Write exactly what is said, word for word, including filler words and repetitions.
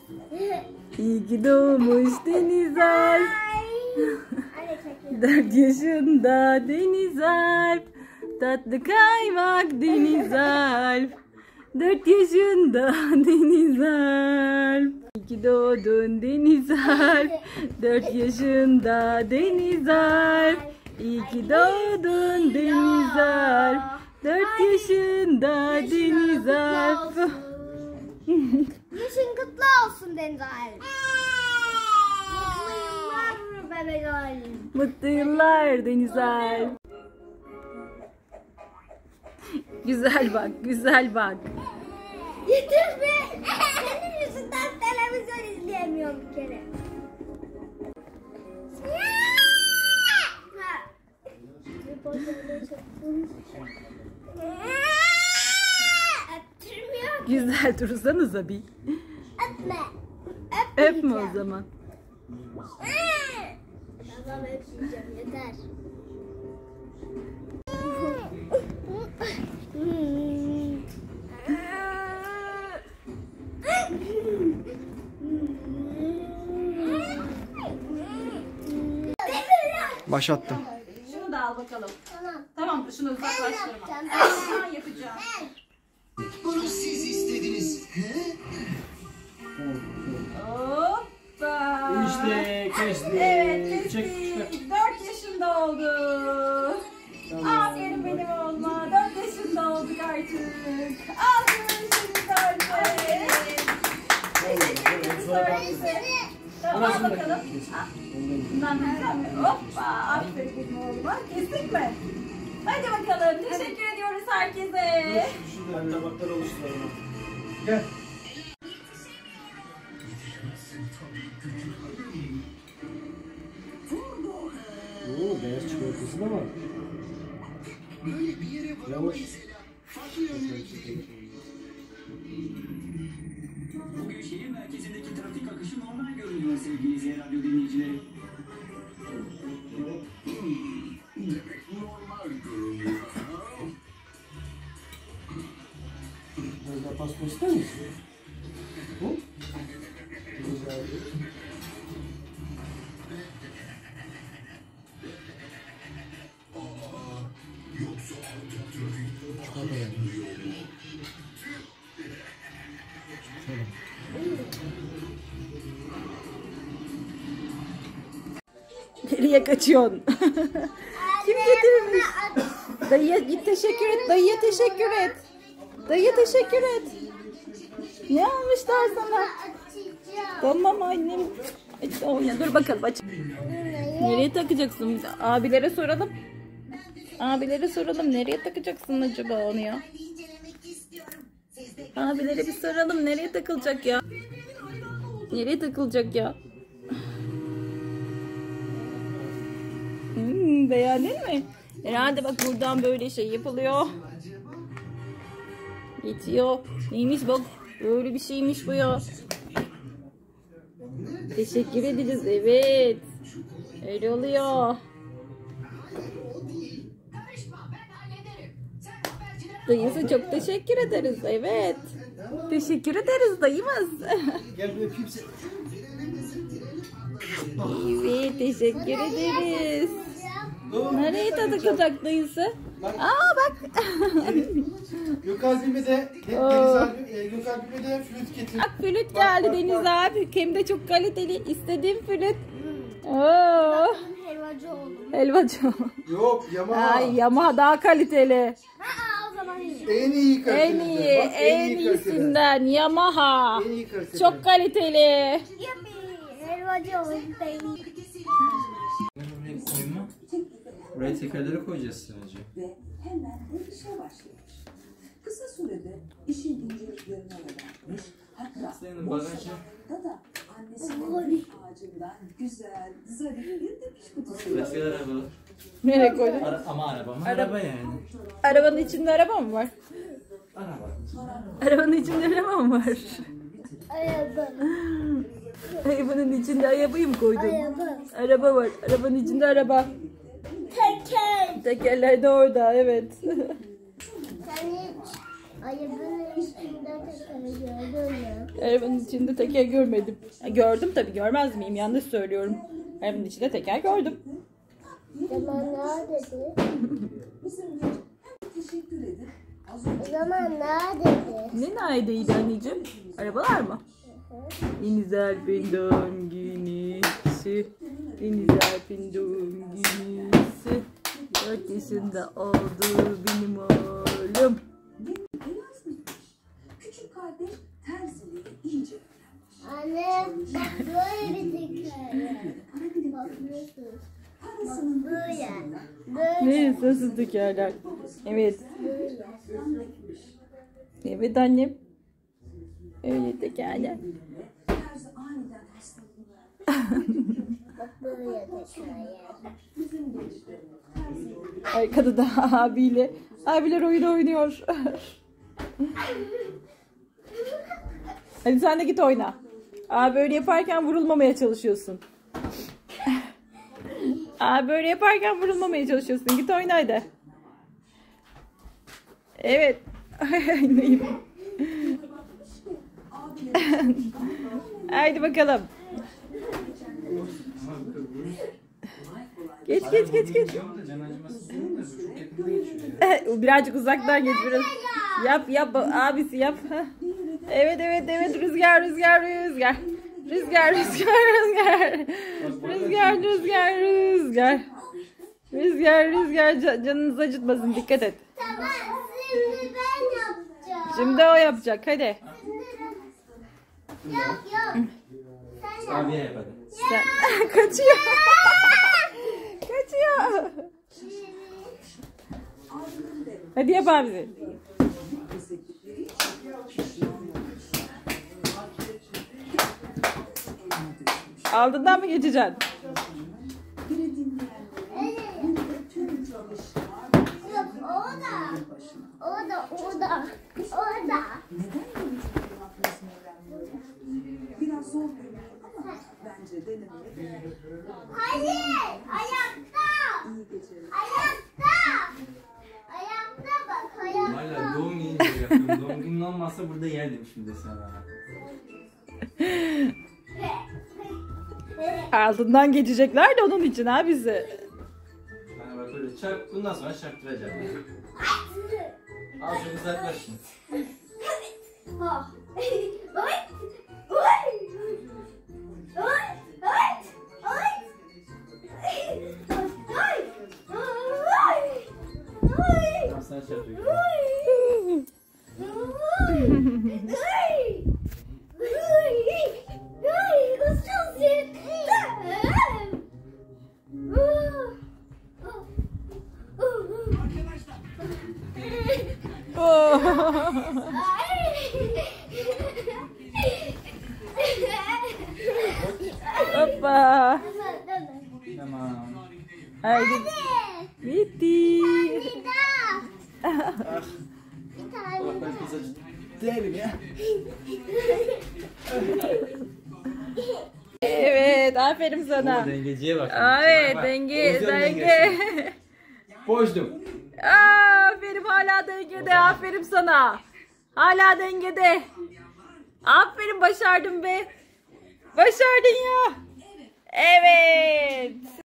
İyi ki doğmuş Deniz Alp. Dört yaşında Deniz Alp. Tatlı kaymak Deniz Alp. Dört yaşında Deniz Alp. İyi ki doğdun Deniz Alp. Dört yaşında Deniz Alp. İyi ki doğdun Deniz Alp. Dört yaşında Deniz Alp. Yaşın kutlu olsun Deniz Alp. Mutlu yıllar bebek Alp. Mutlu yıllar Deniz Alp. Güzel bak, güzel bak. Yeter be. Senin yüzünden televizyon izleyemiyorum bir kere. Güzel dursanıza bir. Öpme. Öpme o zaman. Tamam öpmeyeceğim yeter. Başlattım. Şunu da al bakalım. Tamam. Tamam, şunu uzaklaştırma. Ben yapacağım. Bunu siz istediniz. He? Hoppa. İşte kestik. Evet, Çek, kestik. Dört yaşında oldu. Aferin benim oğluma. Dört yaşında olduk artık. Alkış Deniz Alp'e. Teşekkür ederiz öyleyse. Tamam, al bakalım. Al. Bundan güzel mi? Hoppa. Aferin benim oğluma. Kestik mi? Hadi bakalım. Teşekkür ediyoruz herkese. Şuradan tabaklar oluşturalım. Gel. Oo, beyaz çikolatası da var. Böyle bir yere Yavaş. Bugün şehir merkezindeki trafik akışı normal görünüyor sevgili Z Radyo dinleyicileri. demek normal görünüyor. Biraz daha pasta ister misin? Hı? Güzel. Yoksa artık trafik kullanılıyor mu? Nereye kaçıyorsun? Kim getirmiş? Dayıya git teşekkür et. Dayıya teşekkür et. Dayıya teşekkür et. Ne almışlar sana? açacağım. Tamam annem. Aç, oyna. Dur bakalım aç. Nereye takacaksın? Abilere soralım. Abilere soralım. Nereye takacaksın acaba onu ya? Abilere bir soralım. Nereye takılacak ya? Nereye takılacak ya? Hmm, beğendin mi? Herhalde bak buradan böyle şey yapılıyor. Geçiyor. Neymiş bak. Böyle bir şeymiş bu ya. Teşekkür edeceğiz. Evet. Öyle oluyor. Dayısı çok teşekkür ederiz. Evet. Teşekkür ederiz dayımız. Gel bir öpeyim seni. Evet, teşekkür ederiz. Nereye takılacak dayısı? Aa bak. Gökalp'ime de Deniz abi, e, Gökalp'ime de flüt getir. Bak flüt geldi Deniz abi. Hem de çok kaliteli. İstediğim flüt. Oo. Helvacı oldum. Helvacı. Yok Yamaha. Ay Yamaha daha kaliteli. Ha o zaman iyi. En iyi kaliteli. En iyi, Bak, en iyi iyisinden Yamaha. En iyi kaliteli. Çok kaliteli. Yuppi. Helvacı oldum. Buraya koyma. Buraya tekerleri koyacağız sadece. Ve hemen bu işe başlamış. Kısa sürede işin inceliklerini öğrenmiş. Hatta Senin boş bagajı. zamanında da annesinin ağacından güzel, zarif bir dikiş kutusu Başka araba. Nereye koydun? Ara, ama araba mı? Araba. Araba yani. Arabanın içinde araba mı var? Araba. Arabanın içinde araba mı var? Araba. Arabanın içinde arabayı mı koydun? Araba. Araba var. Arabanın içinde araba. Teker. Tekerler de orada, evet. Sen hiç Arabanın içinde teker gördün mü? Arabanın içinde teker görmedim. Gördüm tabii, görmez miyim? Yanlış söylüyorum. Arabanın içinde teker gördüm. Zaman neredeydi? Teşekkür ederim. O zaman neredeydi? Ne neredeydi anneciğim? Arabalar mı? Deniz Alp'in doğum günüsü. Deniz Alp'in doğum günüsü. Dört yaşında oldu benim oğlum. Küçük kardeş terziliği iyice Anne bak böyle bir teker. Bak nasıl? Bak böyle. Böyle. Neresi nasıl tekerler? Evet. Evet annem. Öyle tekerler. terzi aniden hastalığına Bak böyle teker. bizim gençler terzi Arkada da abiyle. Abiler oyun oynuyor. Hadi sen de git oyna. Abi böyle yaparken vurulmamaya çalışıyorsun. Abi böyle yaparken vurulmamaya çalışıyorsun. Git oyna hadi. Evet. Haydi bakalım. Geç geç geç geç. Birazcık uzaktan geç biraz. Yap yap abisi yap. Evet evet evet rüzgar rüzgar rüzgar. Rüzgar rüzgar rüzgar. Rüzgar rüzgar rüzgar. Rüzgar rüzgar canınızı acıtmasın, dikkat et. Tamam şimdi ben yapacağım. Şimdi o yapacak, hadi. Yok yok. Sen yap. Abiye yap hadi. Sen... Kaçıyor. Kaçıyor. Hadi yap abisi. Aldığından mı geçeceksin? Yok o da. O da o da. O da. biraz zor görünüyor ama bence denemeye değer. Hayır. Ayakta. İyi geceler. Ayakta. Ayakta bak ayakta. Hala doğum günü yapıyorum. Doğum günün olmazsa burada yerdim şimdi sana. Altından geçecekler de onun için abisi. Bana bak öyle çarp, bundan sonra çarptıracağım. Al şunu uzaklaş şimdi. Ha. Oy. Oy. Oy. Oy. Oy. Oy. Oy. Tamam sana çarptırıyorum. Oy. Oy. Oy. Nasıl sevdim? Hoppa. Tamam. Haydi. Bitti. Bak ben pizza değilim ya. Evet, aferin sana. O dengeciye bak. Evet, Bak, bak. denge, Pozisyon denge. dengesi. Boştum. Aferin, hala dengede. Aferin sana. Hala dengede. Aferin, başardın be. Başardın ya. Evet.